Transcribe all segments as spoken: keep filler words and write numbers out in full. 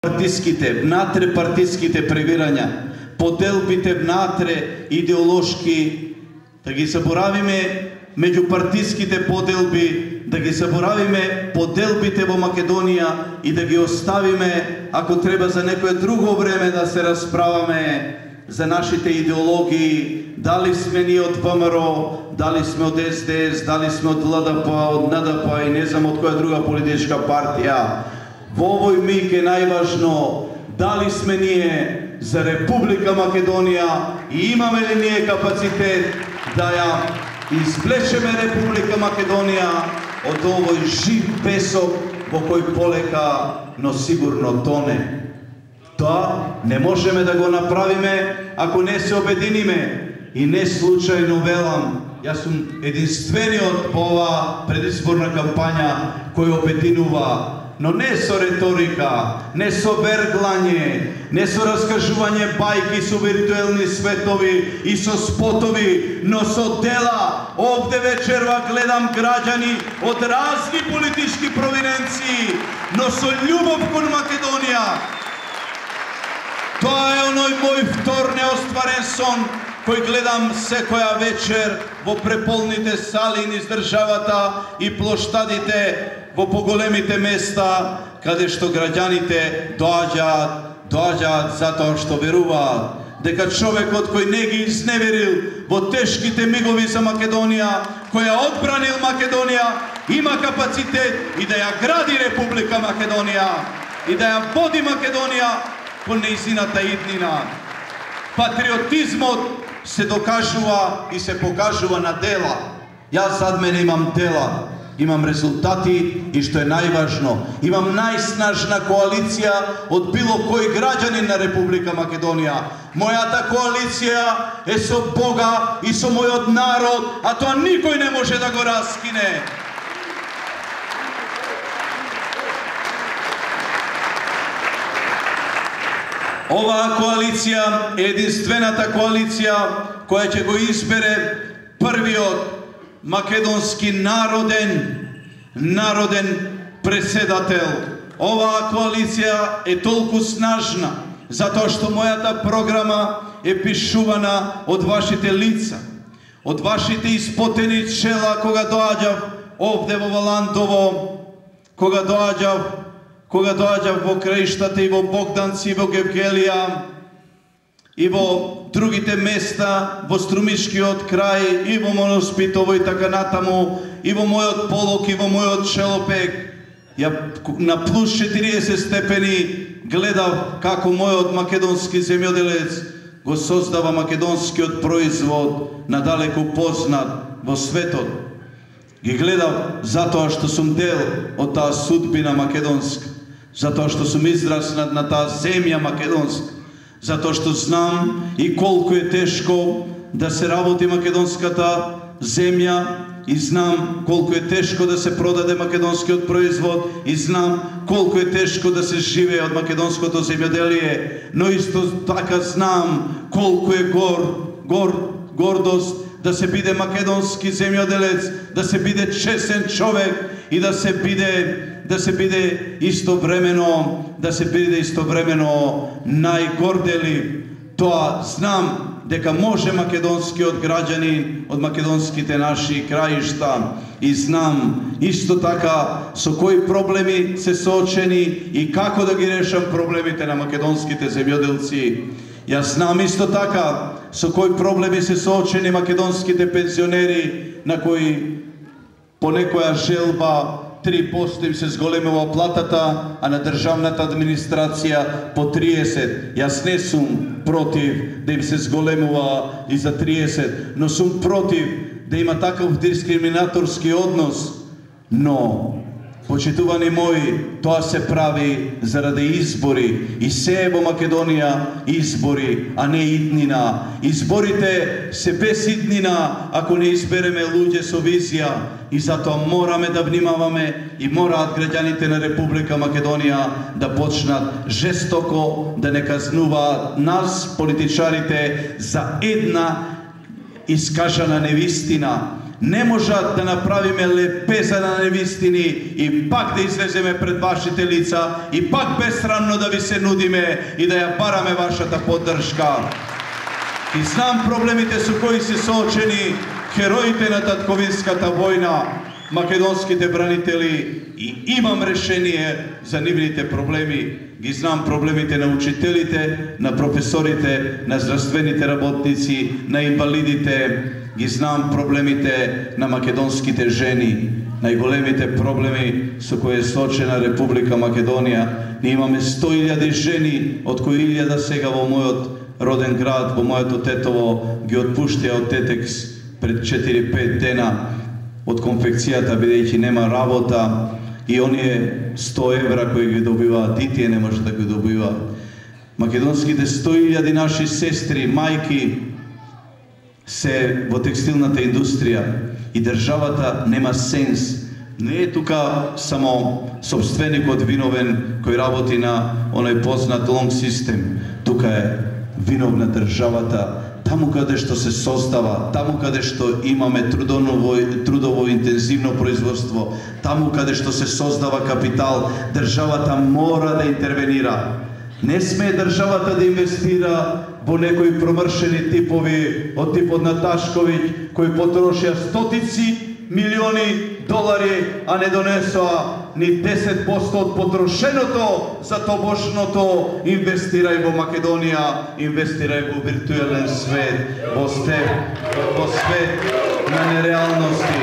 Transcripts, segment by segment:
партиските, внатре партиските превирања, поделбите внатре идеолошки, да ги заборавиме меѓупартиските поделби, да ги заборавиме поделбите во Македонија и да ги оставиме, ако треба за некое друго време да се расправаме за нашите идеологии, дали сме ние од ВМРО, дали сме од Ес Де Ес, дали сме од Ел Де Пе, од Ен Де Пе и не знам од која друга политичка партија. Во овој миг е најважно дали сме ние за Република Македонија и имаме ли ние капацитет да ја извлечеме Република Македонија од овој жив песок во кој полека, но сигурно тоне. Тоа не можеме да го направиме ако не се обединиме. И не случајно велам, јас сум единствениот по оваа предизборна кампања кој обединува, но не со реторика, не со верглање, не со раскажување бајки со виртуелни светови и со спотови, но со дела. Овде вечерва гледам граѓани од разни политички провиненции, но со љубов кон Македонија. Тоа е оној мој втор неостварен сон кој гледам секоја вечер во преполните сали низ државата и плоштадите во поголемите места, каде што граѓаните доаѓаат, доаѓаат затоа што веруваат дека човекот кој не ги изневерил во тешките мигови за Македонија, кој ја одбранил Македонија, има капацитет и да ја гради Република Македонија и да ја води Македонија кон нејзината иднина. Патриотизмот се докажува и се покажува на дела. Јас зад мене имам дела, имам резултати и што е најважно, имам најснажна коалиција од било кој граѓанин на Република Македонија. Мојата коалиција е со Бога и со мојот народ, а тоа никој не може да го раскине. Оваа коалиција е единствената коалиција која ќе го избере првиот македонски народен, народен преседател. Оваа коалиција е толку снажна, затоа што мојата програма е пишувана од вашите лица, од вашите испотени чела кога доаѓав овде во Валандово, кога доаѓав кога доаѓав во краиштата и во Богданци, и во Гевгелија, и во другите места, во Струмишкиот крај, и во Моноспитово и така натаму, и во мојот Полок, и во мојот Челопек, ја на плюс четириесет степени гледав како мојот македонски земјоделец го создава македонскиот производ надалеку познат во светот. Ги гледав затоа што сум дел од таа судбина македонска, затоа што сум израснат на таа земја македонска, затоа што знам и колку е тешко да се работи македонската земја и знам колку е тешко да се продаде македонскиот производ и знам колку е тешко да се живее од македонското земјоделие, но исто така знам колку е гор, гор, гордост да се биде македонски земјоделец, да се биде честен човек и да се биде да се биде истовремено, да се биде истовремено најгордели. Тоа знам дека може македонскиот граѓанин од македонските наши краишта и знам исто така со кои проблеми се соочени и како да ги решам проблемите на македонските земјоделци. Јас знам исто така со кои проблеми се соочени македонските пензионери на кои по некоја желба три поsto им се зголемува платата, а на државната администрација по триесет. Јас не сум против да им се зголемува и за триесет, но сум против да има таков дискриминаторски однос. Но, почитувани мои, тоа се прави заради избори и се е во Македонија избори, а не иднина. Изборите се без иднина ако не избереме луѓе со визија и затоа мораме да внимаваме и мораат граѓаните на Република Македонија да почнат жестоко да не казнуваат нас, политичарите, за една искажана невистина, не можат да направиме лепеза на невистини и пак да излеземе пред вашите лица и пак безсрамно да ви се нудиме и да ја бараме вашата поддршка. И знам проблемите со кои се соочени хероите на татковинската војна, македонските бранители, и имам решение за нивните проблеми. Ги знам проблемите на учителите, на професорите, на здравствените работници, на инвалидите. Ги знам проблемите на македонските жени, најголемите проблеми со кои е соочена Република Македонија. Ние имаме сто илјади жени, од кои илјада сега во мојот роден град, во моето Тетово, ги отпуштија од Тетекс пред четири-пет дена од конфекцијата, бидејќи нема работа, и оние сто евра кои ги добиваат, и тие не може да ги добиваат. Македонските сто илјади наши сестри, мајки се во текстилната индустрија и државата нема сенс. Не е тука само собственикот виновен кој работи на оној познат лонг систем. Тука е виновна државата. Таму каде што се создава, таму каде што имаме трудово, трудово интензивно производство, таму каде што се создава капитал, државата мора да интервенира. Не сме државата да инвестира во некои промршени типови од типот на Ташковиќ, кои потрошија стотици милиони долари, а не донесоа ни десет посто од потрошеното за тобошното. Инвестирај во Македонија, инвестирај во виртуелен свет, во степ, во свет на нереалности.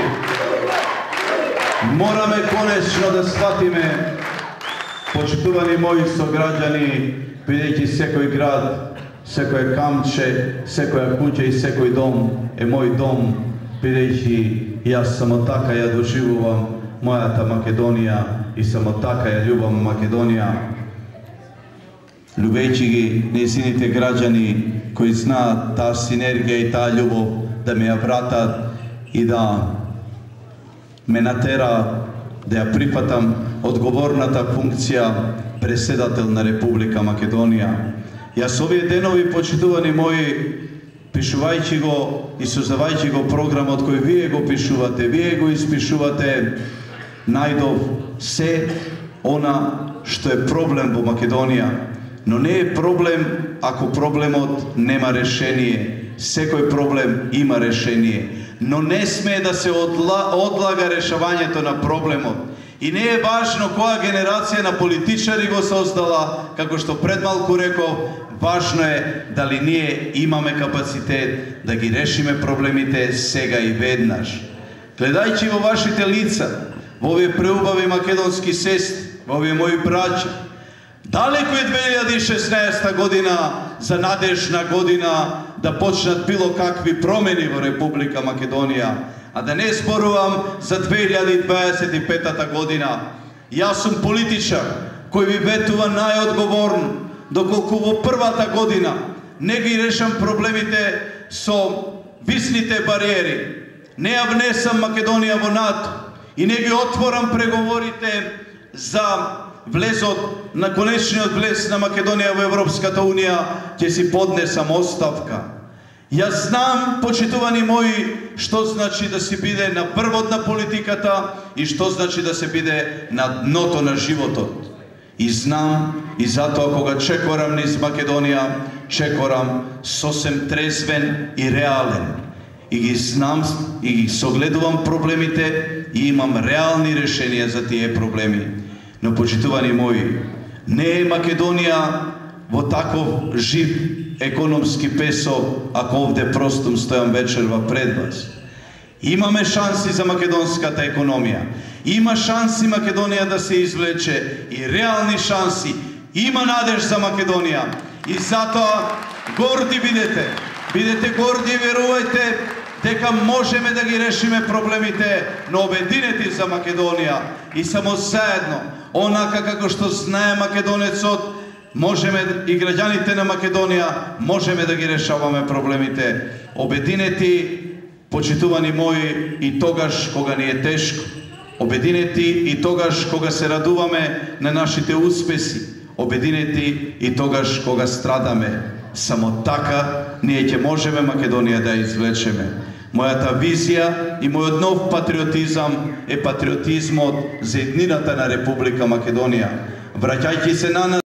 Мораме конечно да сватиме, почитувани мои сограѓани, бидејќи секој град, секој камче, секоја куќа и секој дом е мој дом, бидејќи јас само така ја доживувам мојата Македонија и само така ја љубам Македонија. Любејќи ги нејзините граѓани кои знаат таа синергија и таа љубов да ме ја вратат и да ме натера да ја прифатам одговорната функција преседател на Република Македонија. Јас овие денови, почитувани мои, пишувајќи го и создавајќи го програмот кој вие го пишувате, вие го испишувате, најдов се она што е проблем во Македонија. Но не е проблем ако проблемот нема решение. Секој проблем има решение. Но не сме да се одла, одлага решавањето на проблемот. И не е важно која генерација на политичари го создала, како што пред малку реков, важно е дали ние имаме капацитет да ги решиме проблемите сега и веднаш. Гледајќи во вашите лица, во овие преубави македонски сестри, во овие мои браќа, далеко е две илјади и шеснаесета година за надежна година да почнат било какви промени во Република Македонија, а да не зборувам за две илјади дваесет и петата година. Јас сум политичар кој ви ветува најодговорно, доколку во првата година не ги решам проблемите со висните бариери, не ја внесам Македонија во НАТО и не ги отворам преговорите за влезот на конечниот влез на Македонија во Европската Унија, ќе си поднесам оставка. Јас знам, почитувани мои, што значи да се биде на врвот на политиката и што значи да се биде на дното на животот. И знам, и затоа кога чекорам низ Македонија, чекорам сосем трезвен и реален. И ги знам, и ги согледувам проблемите и имам реални решенија за тие проблеми. Но, почитувани мои, не е Македонија во таков жив економски песок, ако овде простум стојам вечерва пред вас. Имаме шанси за македонската економија. Има шанси Македонија да се извлече и реални шанси. Има надеж за Македонија. И затоа горди бидете. Бидете горди и верувајте дека можеме да ги решиме проблемите, но обединети за Македонија. И само заедно, онака како што знае македонецот, можеме и граѓаните на Македонија можеме да ги решаваме проблемите. Обединети, почитувани мои, и тогаш кога ни е тешко. Обединети и тогаш кога се радуваме на нашите успеси. Обединети и тогаш кога страдаме. Само така ние ќе можеме Македонија да ја извлечеме. Мојата визија и мојот нов патриотизам е патриотизмот за еднината на Република Македонија. Враќајќи се на нас